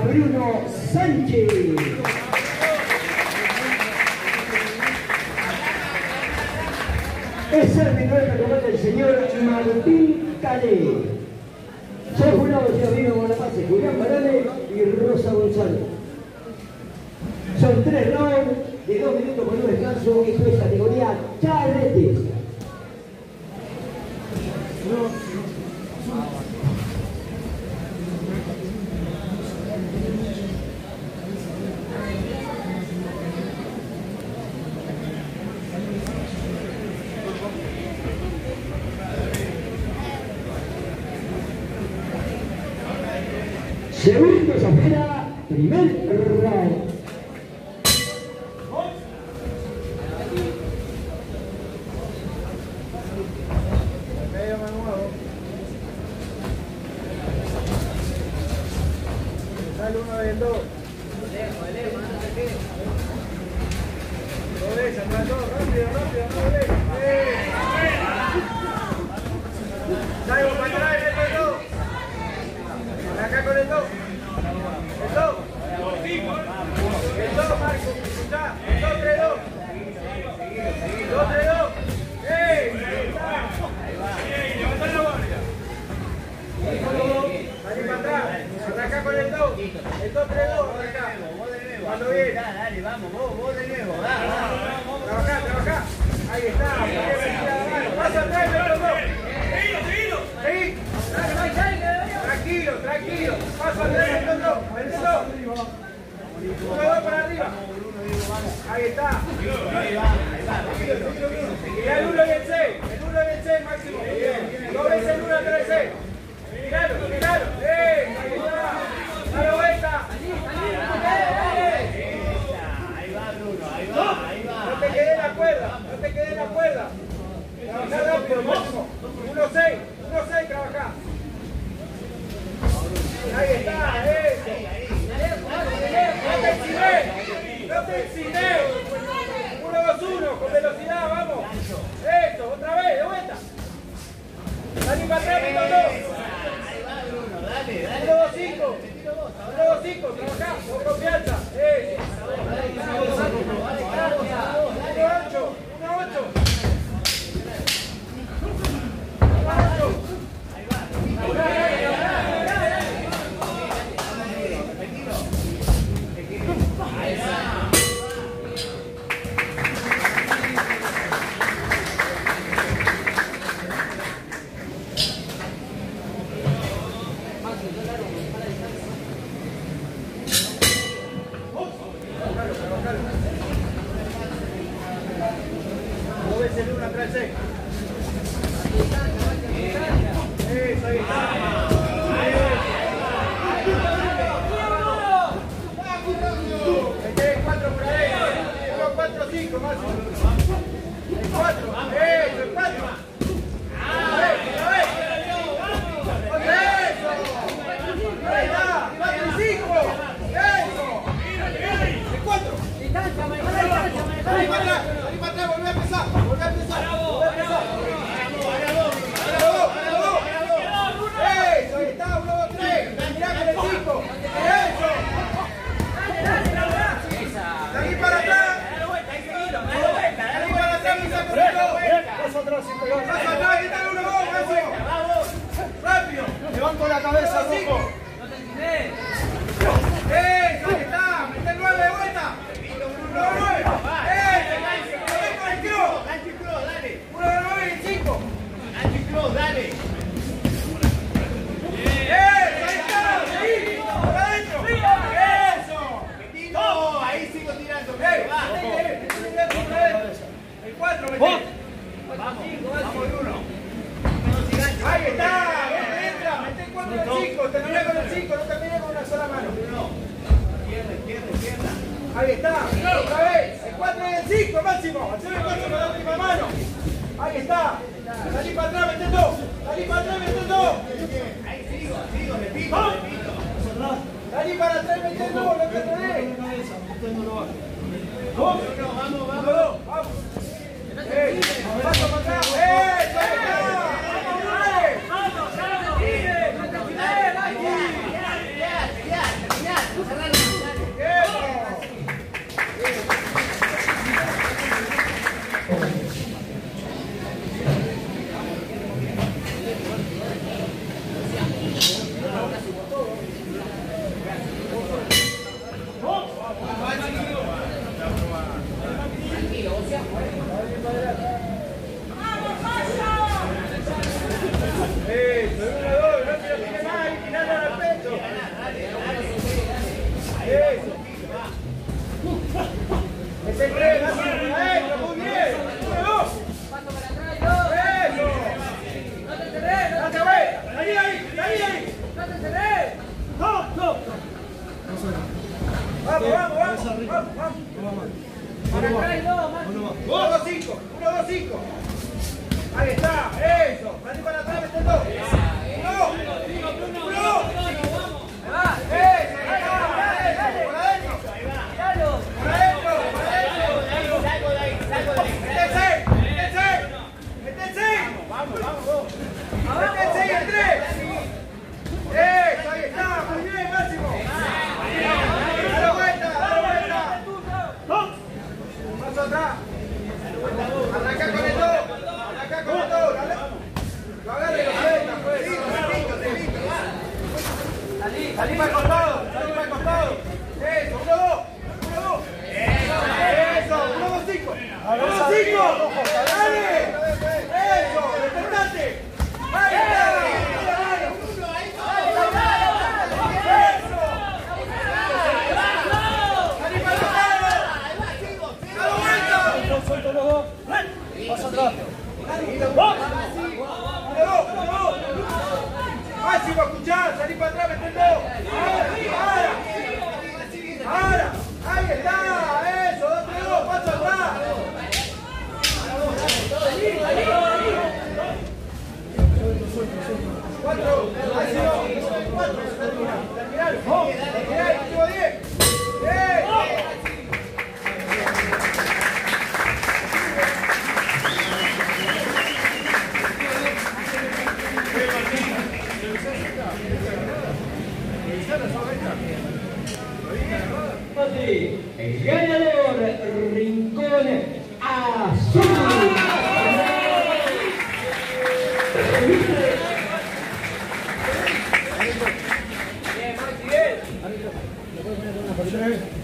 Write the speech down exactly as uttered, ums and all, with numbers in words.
Bruno Sánchez. Es el menor categoría del señor Martín Calé. Son jurados y amigos con la base Julián Morales y Rosa González. Son tres rounds de dos minutos con un descanso. Esto es categoría cadetes. Segundo se espera, primer round. Sale uno del dos. Doble, se trató, rápido, rápido, doble. Salgo para atrás, el dos. Acá con el dos. El dos. El dos, Marco. Escuchá. El dos, tres, dos. dos, tres, dos. ¡Ey! Ahí va. Levantá la guardia. Salí para atrás. Arrancá con el dos. El dos, tres, dos. Arrancá. Cuando viene. Dale, vamos, vos, vos de nuevo. Trabajá, trabajá. Ahí está. Pasa atrás, el dos. Seguilo, seguilo. Seguí. Tranquilo, tranquilo. Paso al dedo, el dos, el dos. Uno, dos para arriba. Ahí está. Ahí va, ahí va. Y el uno y el seis. El uno y el seis máximo. Dos veces el uno atrás el seis. Miralo, miralo. ¡Eh! Ahí está. Dale vuelta. Ahí va, Bruno, ahí va, ahí va. No te quede en la cuerda, no te quede en la cuerda. Trabajá rápido, máximo. uno seis, uno seis, trabajá. Ahí está, eso. No te exhibes, no te exhibes. uno dos uno, con velocidad, vamos. Eso, otra vez, de vuelta. Dale para atrás, uno dos. Ahí va, Bruno, dale, dale. uno dos cinco. uno dos cinco, trabajá, con confianza. Eso. uno ocho, uno ocho. Dos veces el uno atrás el seis. Eso, ahí está. Mete el cuatro por ahí. uno, cuatro, cinco, máximo. El cuatro. Eso, el cuatro. Eso. Ahí está. cuatro y cinco. Eso. El cuatro. Salí para atrás, salí para atrás, volví a empezar, volví a empezar, volví a empezar. Eso, ahí está, uno, dos, tres. Mirá con el cinco. Eso. Salí para atrás. Salí para atrás, me saco el dos. Paso atrás, ahí está el uno, dos, máximo. Rápido. Levanto la cabeza, Ruco. Eso, ahí está. Mete el nueve de vuelta. uno, nueve. Dale. ¡Eh! ¡Ahí está! ¡Seguí! ¡Por adentro! ¡Eso! No, ahí sigo tirando. ¡Eh! Va. El cuatro, metí. Vamos, vamos, Bruno. ¡Ahí está! ¡Vete, entra! ¡Mete el cuatro al cinco! ¡Termina con el cinco! ¡No termina con una sola mano! Izquierda, izquierda, izquierda. ¡Ahí está! ¡Otra vez! ¡El cuatro y el cinco, máximo! ¡Hacer el cuatro con la última mano! ¡Ahí está! ¡Salí para atrás, mete dos! ¡Salí para atrás, mete dos! Ahí sigo, sigo, repito, repito. ¡Salí para atrás, mete dos! ¡No te rodé! Vamos, vamos, vamos. ¡Vamos! ¡Vamos! ¡Eh! ¡Paso para atrás! ¡Eh! ¡Ahí está! ¡Vamos, dale! ¡Vamos! ¡Sigue! ¡No te olvides, Nike! Quédate, quédate, quédate. Ahí está, eso. Salí para atrás, mete dos. Uno. Uno. Eso, ahí está. Por adentro. Por adentro, por adentro. Salgo de ahí, salgo de ahí. Métense, métense. Métense. Vamos, vamos. Métense y el tres. Eso, ahí está. Muy bien, Máximo. Dale vuelta, dale vuelta. Paso atrás. Arranca con el dos. Arranca con el dos. Dale. Lo agarra y lo suelta. Pues. Salí, salí para el costado. Salí para el costado. Eso, uno, dos. Uno, dos. Eso, uno, dos, cinco. Uno, dos, cinco. Dale. Eso, despertate. Ahí está. Pasa atrás. Máximo, escuchá, salí para atrás, meté dos. Ahora, ahora, ahí está, eso, dos, tres, dos, paso atrás. Cuatro, Máximo, cuatro, terminal, terminal, terminal, último diez. ¡Eh! El ganador, Rincón Azul. Bien, Maxi, bien.